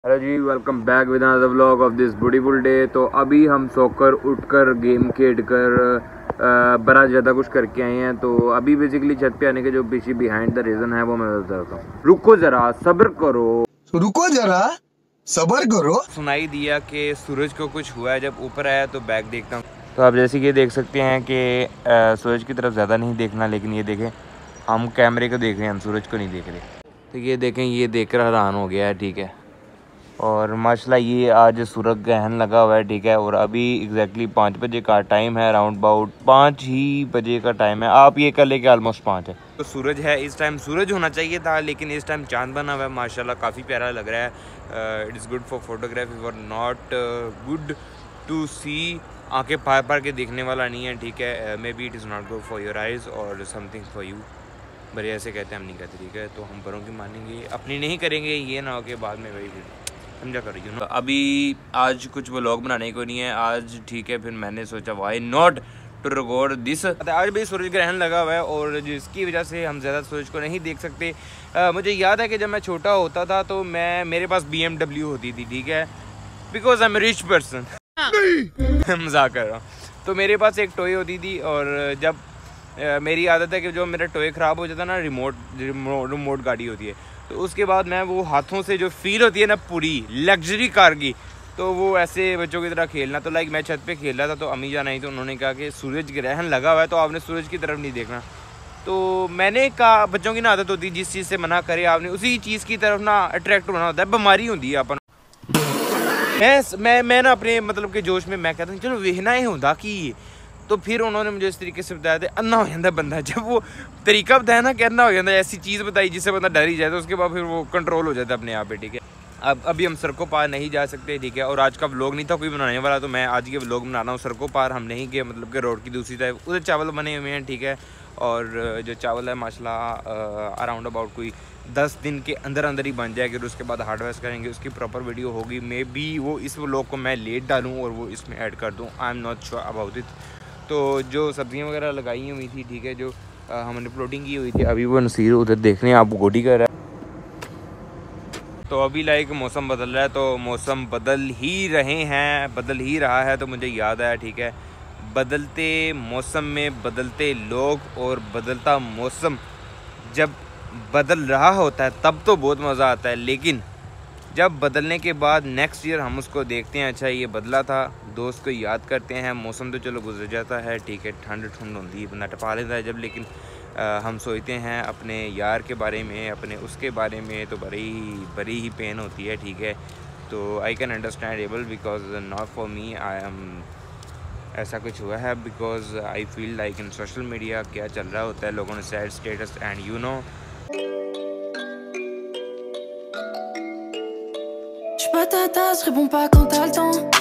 Hello जी, welcome back with another vlog of this beautiful day. तो अभी हम सोकर उठकर गेम खेल कर बड़ा ज़्यादा कुछ करके आए हैं। तो अभी बेसिकली छत पे आने के जो पीछे बिहाइंड द रीज़न है वो मैं बताता हूँ। रुको ज़रा, सब्र करो, रुको जरा सबर करो। सुनाई दिया कि सूरज को कुछ हुआ है। जब ऊपर आया तो बैक देखता हूँ तो आप जैसे कि देख सकते हैं कि सूरज की तरफ ज़्यादा नहीं देखना, लेकिन ये देखें हम कैमरे को देख रहे हैं, हम सूरज को नहीं देख रहे। तो ये देखें, ये देख कर हैरान हो गया है, ठीक है। और माशाल्लाह ये आज सूरज ग्रहण लगा हुआ है, ठीक है। और अभी एग्जैक्टली 5 बजे का टाइम है, अराउंड अबाउट 5 ही बजे का टाइम है। आप ये कर लेके ऑलमोस्ट 5 है। तो सूरज है, इस टाइम सूरज होना चाहिए था, लेकिन इस टाइम चांद बना हुआ है। माशाल्लाह काफ़ी प्यारा लग रहा है। It is good for photography, और नॉट गुड टू सी। आंखें पार पार के देखने वाला नहीं है, ठीक है। Maybe it is not good for your eyes और समथिंग फॉर यू। बड़े ऐसे कहते हैं, हम नहीं कहते, ठीक है। तो हम बड़ों की मानेंगे, अपनी नहीं करेंगे। ये ना हो कि बाद में वही समझा कर रही हूँ। अभी आज कुछ व्लॉग बनाने को नहीं है आज, ठीक है। फिर मैंने सोचा why not to record this. आज भी सूरज ग्रहण लगा हुआ है और जिसकी वजह से हम ज़्यादा सूरज को नहीं देख सकते। मुझे याद है कि जब मैं छोटा होता था तो मेरे पास BMW होती थी, ठीक है। Because I am rich person. मजाक कर रहा हूँ। तो मेरे पास एक टॉय होती थी, और जब मेरी आदत है कि जो मेरा टॉय ख़राब हो जाता है ना, रिमोट गाड़ी होती है, तो उसके बाद मैं वो हाथों से जो फील होती है ना पूरी लग्जरी कार की, तो वो ऐसे बच्चों की तरह खेलना। तो लाइक मैं छत पे खेल रहा था तो अम्मी जान आई, तो उन्होंने कहा कि सूरज ग्रहण लगा हुआ है तो आपने सूरज की तरफ नहीं देखना। तो मैंने कहा, बच्चों की ना आदत होती है जिस चीज़ से मना करे आपने उसी चीज़ की तरफ ना अट्रैक्ट होना होता है, बीमारी होती है अपन। मैं ना अपने मतलब के जोश में मैं कहता हूँ चलो वेहना ही होता कि। तो फिर उन्होंने मुझे इस तरीके से बताया था, अन्ना हो जाता बंदा जब वो तरीका बताया ना कि अन्ना हो जाता है, ऐसी चीज़ बताई जिससे बंदा डर ही जाए, तो उसके बाद फिर वो कंट्रोल हो जाता है अपने आप पे, ठीक है। अब अभी हम सड़कों पार नहीं जा सकते, ठीक है। और आज का व्लॉग नहीं था कोई बनाने वाला, तो मैं आज ये व्लॉग बना रहा हूँ। सड़कों पार हम नहीं गए, मतलब कि रोड की दूसरी तरफ उधर चावल बने हुए हैं, ठीक है। और जो चावल है माशाल्लाह अराउंड अबाउट कोई 10 दिन के अंदर अंदर ही बन जाएगी। और उसके बाद हार्वेस्ट करेंगे, उसकी प्रॉपर वीडियो होगी। मे बी वो इस व्लॉग को मैं लेट डालूँ और वो इसमें ऐड कर दूँ, I am not sure about it. तो जो सब्जियां वगैरह लगाई हुई थी, ठीक है, जो हमने प्लॉटिंग की हुई थी, अभी वो नसीर उधर देखने आप गोडी कर रहा है। तो अभी लाइक मौसम बदल रहा है, तो मौसम बदल ही रहे हैं, बदल ही रहा है। तो मुझे याद आया, ठीक है, बदलते मौसम में बदलते लोग और बदलता मौसम जब बदल रहा होता है तब तो बहुत मज़ा आता है, लेकिन जब बदलने के बाद नेक्स्ट ईयर हम उसको देखते हैं, अच्छा ये बदला था, दोस्त को याद करते हैं। मौसम तो चलो गुजर जाता है, ठीक है, ठंड होती है, बंदा टपा लेता है जब, लेकिन हम सोचते हैं अपने यार के बारे में, अपने उसके बारे में, तो बड़ी ही पेन होती है, ठीक है। तो I can understand able, because not for me, I am ऐसा कुछ हुआ है। Because I feel like in social media क्या चल रहा होता है, लोगों ने sad status and you know. J'suis pas ta tasse, réponds pas quand t'as le temps.